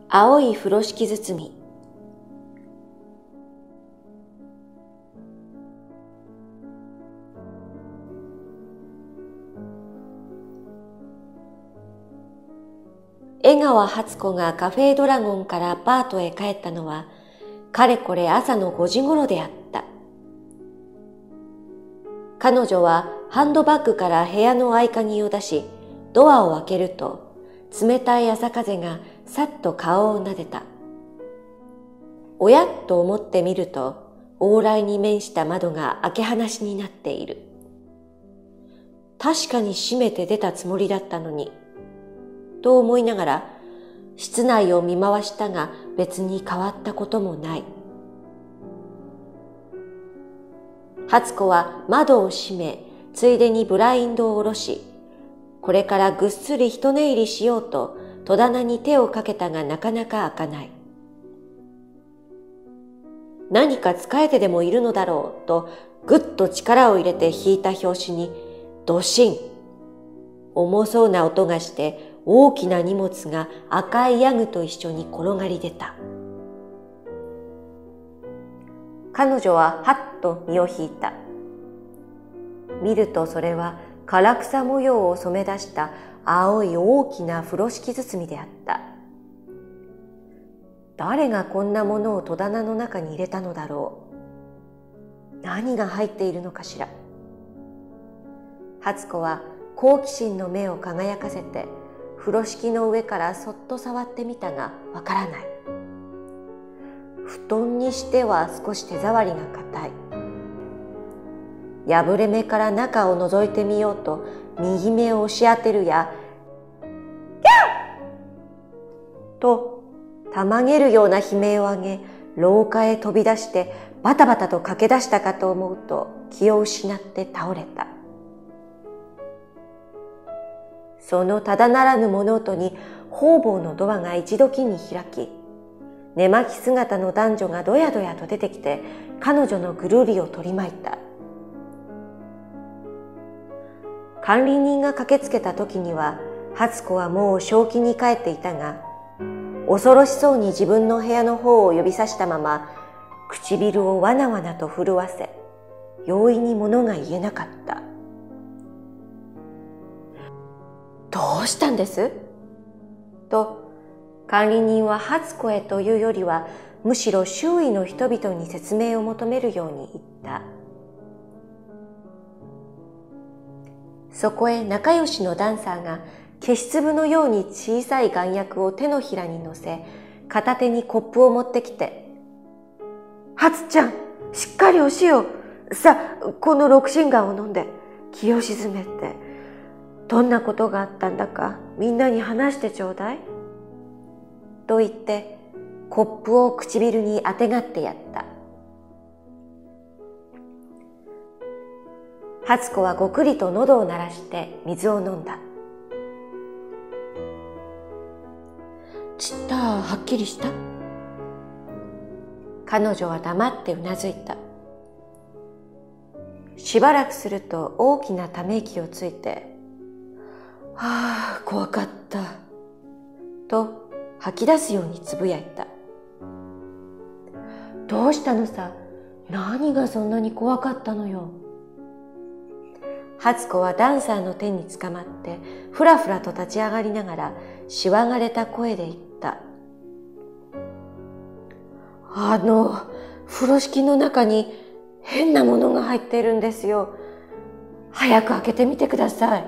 青い風呂敷包み。江川初子がカフェドラゴンからアパートへ帰ったのは、かれこれ朝の5時ごろであった。彼女はハンドバッグから部屋の合鍵を出し、ドアを開けると、冷たい朝風がさっと顔を撫でた。おやっと思ってみると、往来に面した窓が開け放しになっている。確かに閉めて出たつもりだったのに、と思いながら、室内を見回したが別に変わったこともない。初子は窓を閉め、ついでにブラインドを下ろし、これからぐっすり一寝入りしようと戸棚に手をかけたがなかなか開かない。何か使えてでもいるのだろうとぐっと力を入れて引いた拍子にドシン。重そうな音がして大きな荷物が赤いヤグと一緒に転がり出た。彼女ははっと身を引いた。見るとそれは唐草模様を染め出した青い大きな風呂敷包みであった。誰がこんなものを戸棚の中に入れたのだろう。何が入っているのかしら。初子は好奇心の目を輝かせて風呂敷の上からそっと触ってみたがわからない。布団にしては少し手触りが硬い。破れ目から中を覗いてみようと右目を押し当てるや、キャッとたまげるような悲鳴を上げ、廊下へ飛び出してバタバタと駆け出したかと思うと気を失って倒れた。そのただならぬ物音に方々のドアが一時に開き、寝巻き姿の男女がどやどやと出てきて彼女のぐるりを取り巻いた。管理人が駆けつけた時には初子はもう正気に帰っていたが、恐ろしそうに自分の部屋の方を指さしたまま唇をわなわなと震わせ、容易に物が言えなかった。どうしたんですと管理人は初子へというよりはむしろ周囲の人々に説明を求めるように言った。そこへ仲良しのダンサーが消し粒のように小さい丸薬を手のひらに乗せ、片手にコップを持ってきて、初ちゃん、しっかりおしよう。さあ、この六神丸を飲んで気を静めて、どんなことがあったんだかみんなに話してちょうだい。と言ってコップを唇にあてがってやった。初子はごくりと喉を鳴らして水を飲んだ。ちったはっきりした？彼女は黙ってうなずいた。しばらくすると大きなため息をついて、はあ、怖かった。と吐き出すようにつぶやいた。どうしたのさ？何がそんなに怖かったのよ。初子はダンサーの手につかまってふらふらと立ち上がりながらしわがれた声で言った。風呂敷の中に変なものが入っているんですよ。早く開けてみてください。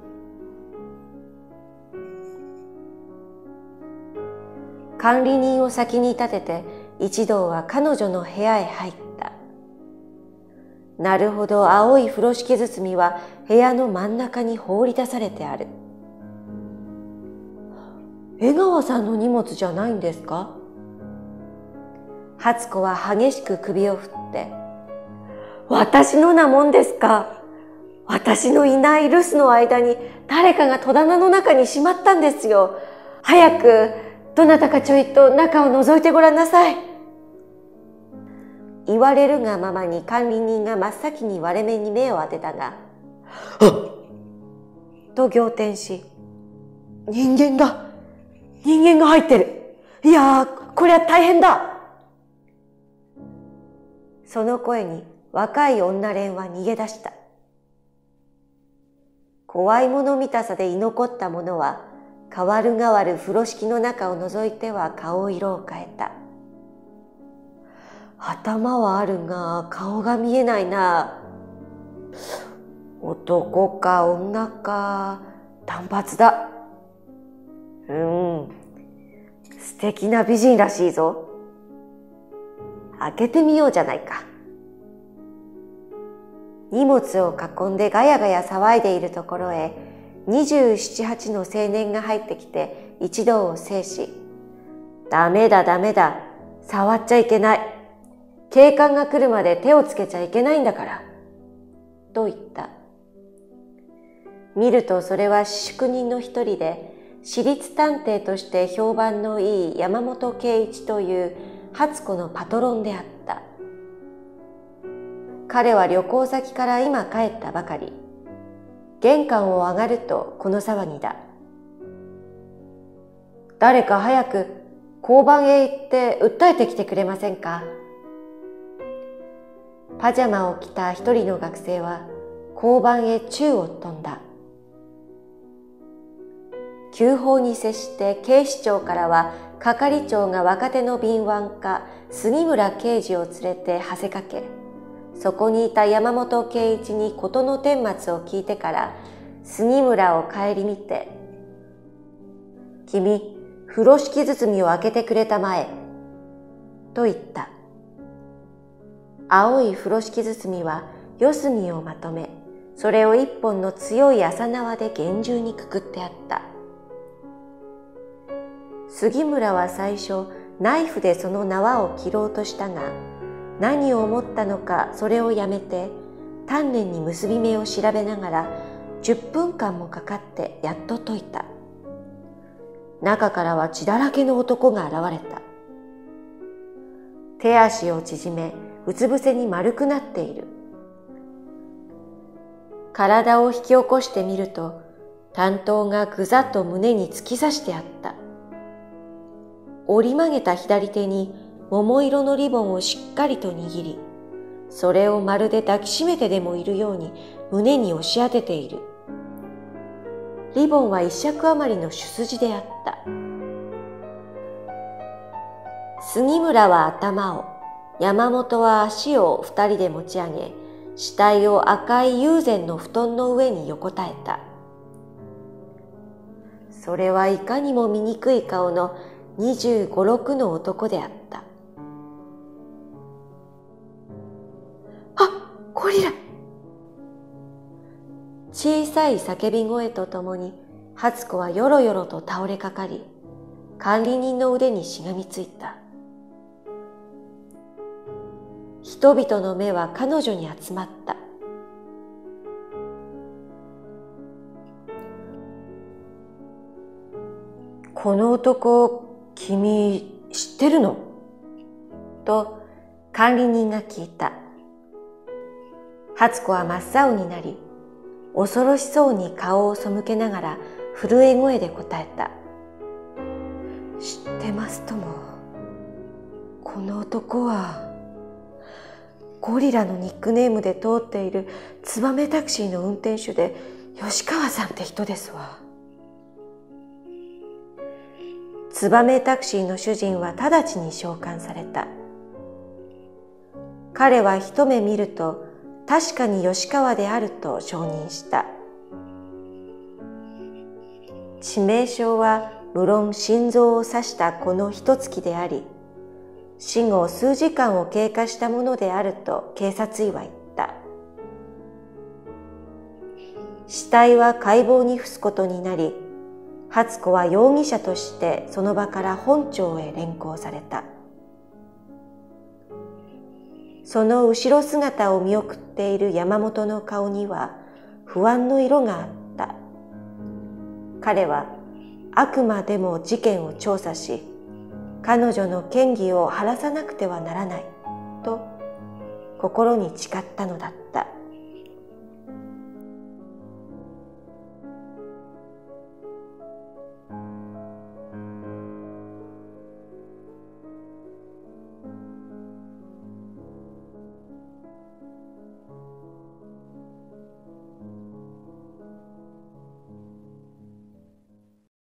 管理人を先に立てて一同は彼女の部屋へ入った。なるほど、青い風呂敷包みは部屋の真ん中に放り出されてある。江川さんの荷物じゃないんですか？初子は激しく首を振って、私のなもんですか？私のいない留守の間に誰かが戸棚の中にしまったんですよ。早くどなたかちょいと中を覗いてごらんなさい。言われるがままに管理人が真っ先に割れ目に目を当てたが、と仰天し、人間が入ってる。 いやー、こりゃ大変だ。その声に若い女連は逃げ出した。怖いもの見たさで居残った者は、代わる代わる風呂敷の中を覗いては顔色を変えた。頭はあるが顔が見えないな。男か女か、短髪だ。素敵な美人らしいぞ。開けてみようじゃないか。荷物を囲んでガヤガヤ騒いでいるところへ、27、8の青年が入ってきて一同を制し、ダメだダメだ、触っちゃいけない。警官が来るまで手をつけちゃいけないんだから、と言った。見るとそれは私宿人の一人で、私立探偵として評判のいい山本圭一という初子のパトロンであった。彼は旅行先から今帰ったばかり。玄関を上がるとこの騒ぎだ。誰か早く交番へ行って訴えてきてくれませんか。パジャマを着た一人の学生は交番へ宙を飛んだ。急報に接して警視庁からは係長が若手の敏腕家杉村刑事を連れてはせかけ、そこにいた山本圭一に事の顛末を聞いてから杉村を顧みて、君、風呂敷包みを開けてくれたまえ、と言った。青い風呂敷包みは四隅をまとめ、それを一本の強い麻縄で厳重にくくってあった。杉村は最初、ナイフでその縄を切ろうとしたが、何を思ったのかそれをやめて、丹念に結び目を調べながら、10分間もかかってやっと解いた。中からは血だらけの男が現れた。手足を縮め、うつ伏せに丸くなっている。体を引き起こしてみると、短刀がぐざっと胸に突き刺してあった。折り曲げた左手に桃色のリボンをしっかりと握り、それをまるで抱きしめてでもいるように胸に押し当てている。リボンは一尺余りの主筋であった。杉村は頭を、山本は足を二人で持ち上げ、死体を赤い友禅の布団の上に横たえた。それはいかにも醜い顔の25、6の男であった。あ、ゴリラ！小さい叫び声とともに、初子はよろよろと倒れかかり、管理人の腕にしがみついた。人々の目は彼女に集まった。この男、君知ってるの？と管理人が聞いた。初子は真っ青になり、恐ろしそうに顔を背けながら震え声で答えた。知ってますとも。この男はゴリラのニックネームで通っているツバメタクシーの運転手で吉川さんって人ですわ。ツバメタクシーの主人は直ちに召喚された。彼は一目見ると確かに吉川であると承認した。致命傷は無論心臓を刺したこの一突きであり、死後数時間を経過したものであると警察医は言った。死体は解剖に付すことになり、初子は容疑者としてその場から本庁へ連行された。その後ろ姿を見送っている山本の顔には不安の色があった。彼はあくまでも事件を調査し、彼女の嫌疑を晴らさなくてはならないと心に誓ったのだった。